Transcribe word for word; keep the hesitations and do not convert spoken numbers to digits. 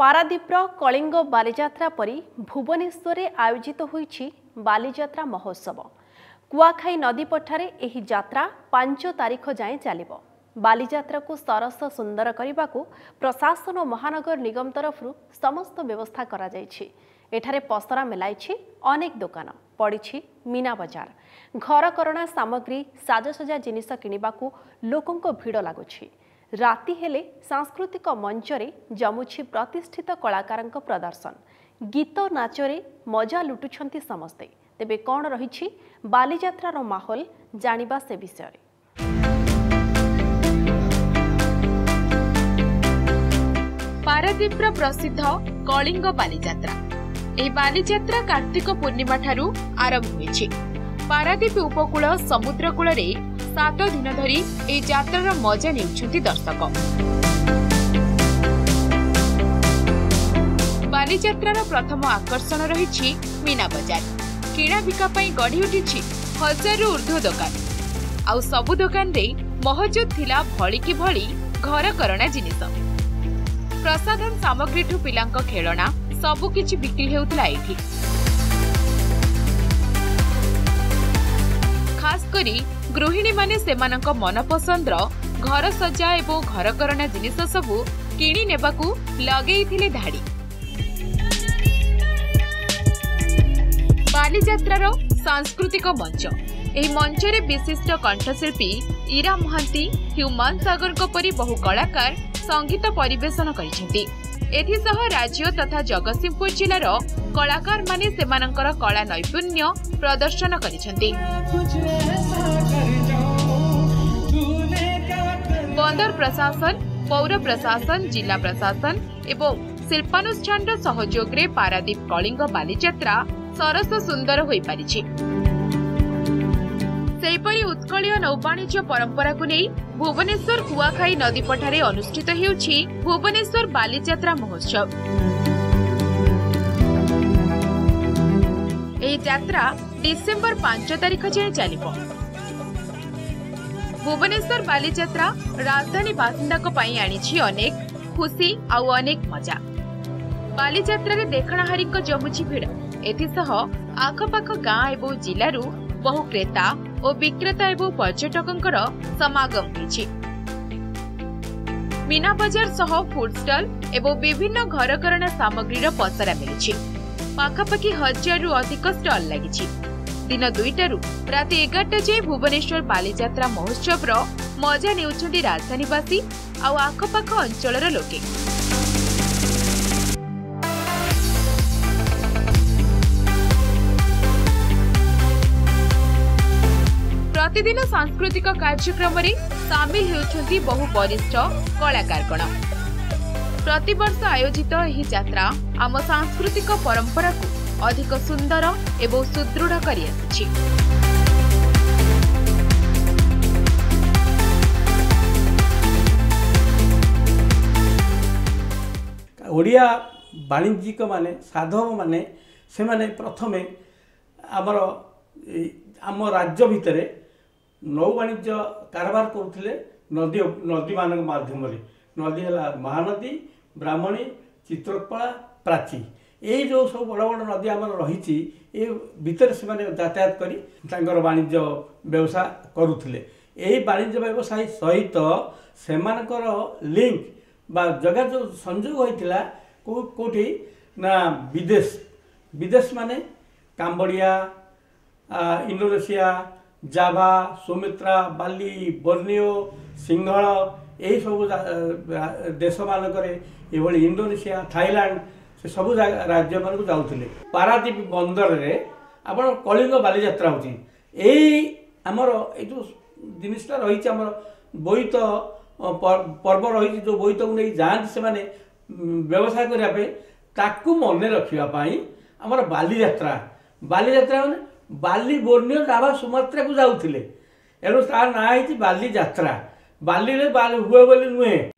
पारादीपर कलिंग बालीजात्रा परी भुवनेश्वर आयोजित होईछि बालीजात्रा महोत्सव। कुआखाई नदी पठारे एही जात्रा पांच तारीख जाए चलिब। बालीजात्रा को सरस सुंदर करने को प्रशासन और महानगर निगम तरफ समस्त व्यवस्था करा जायछि। एठारे पसरा मेलाइछि अनेक दुकान पड़ी मीना बजार। घर करଣା सामग्री साजसजा जिनिस किनिबाकू लोकंको भीड़ लागुछि। राति हेले सांस्कृतिक मंचरे जमुछि प्रतिष्ठित कलाकारंक प्रदर्शन। गीत नाचरे मजा लुटुछंती समस्ते। तेबे कौन रहिछि बालीजात्रार माहौल जानिबा से विषय। पारादीपर प्रसिद्ध कलिंग बालीजात्रा। एही बालीजात्रा कार्तिक पूर्णिमा ठारू आरंभ होईछि। पारादीप उपकूल समुद्रकूल रे सात दिन धरी ए जात्रार मजा नेउछंती दर्शक। बालीजात्रार प्रथम आकर्षण रहिछि मीना बजार। किणा बिका पई गढ़ी उठिछि हजारु ऊर्ध्व दुकान। आउ सबु दुकान रे महजूद थिला भଳି कि भଳି घर करଣା जिनिस। प्रसाधन सामग्री ठू पिलांक खेलना सबु किछि बिक्री हेउतला एठी। खास करी गृहिणी माने सेमानक मनपसंदर घर सजा एवं घर करଣା जिनिस सबु किणी नेबाकू लगेइथिले धाड़ी। बालीजात्रार सांस्कृतिक मंच। एही मंचरे विशिष्ट कंठशिल्पी ईरा महांती, ह्यूमान सागर परी बहु कलाकार संगीत परिवेशन करिसेंती। एथिसह राज्य तथा जगतसिंहपुर जिलार कलाकार माने सेमानकर कला नैपुण्य प्रदर्शन करिसेंती। बंदर प्रशासन, पौर प्रशासन, जिला प्रशासन एवं शिल्पानुष्ठान सहयोग रे पारादीप कलिंग बालीजात्रा सरस सुंदर होई पारिछि। सेहिपरि उत्कलीय नौवाणिज्य परंपरा को नहीं भुवनेश्वर कुआखाई नदी पठारे अनुष्ठित हेउछि भुवनेश्वर बालीजात्रा महोत्सव। एही जात्रा डिसेंबर पांच तारीख जाए चलिब। भुवनेश्वर बालीजात्रा राजधानी बासिंदा को पाई आनिछि अनेक खुशी आउ अनेक मजा। बालीजात्रा रे देखणाहारी को जमुछि भिड़। एथिसह आखपाख गाँ एवं जिलारू बहु क्रेता और विक्रेता एवं पर्यटकंकर समागम होइछि। मीना बजार सह फूड स्टॉल एवं विभिन्न घर करଣା सामग्रीर पसरा मिलिछि। पाखापाखि हजारु अधिक स्टॉल लागिछि। दिन दुईटारू राति एगारटा जाए भुवनेश्वर बालीजात्रा महोत्सव मजा नेउछंती राजधानीवासी आउ आखपाख अंचलर लोके। प्रतिदिन सांस्कृतिक कार्यक्रम रे सामिल हेउछंती बहु वरिष्ठ कलाकारगण। प्रतिवर्ष आयोजित एही जात्रा आम सांस्कृतिक परंपरा को अधिक सुंदर एवं सुदृढ़ करि आछी। ओडिया वाणिज्यिक माने साधक माने से माने प्रथमे आमर आम राज्य भितरे नौ वाणिज्य कारबार करुथिले नदी नदी मान माध्यम नदी है महानदी, ब्राह्मणी, चित्रकला, प्राची। ये जो सब बड़ बड़ नदी आम रही भितर से यातायात कर वाणिज्य व्यवसाय करुले। यही वाणिज्य व्यवसाय सहित सेमानकर लिंक बा जगह जो संयोग होता कोठी ना विदेश विदेश माने Cambodia, Indonesia, Java, Sumatra, Bali, Borneo, Simhala यही सब देश मानक इंडोनेशिया, थाईलैंड से सब राज्य मान को जाऊे। पारादीप बंदर रे आपण कलिंग बालीजात्रा होची। एई हमर ए जो जिनिसटा रही आम बोईत पर्व रही जो बोईत को नहीं जाती से माने व्यवसाय करने ताकू मन रखापी आमर बालीजात्रा बालीजात्रा माने बाली, बोर्नियो, जाभा, सुमात्रा को जाऊे। एणु तार ना है बालीजात्रा। बाली रे बाली हुए बोली नुहे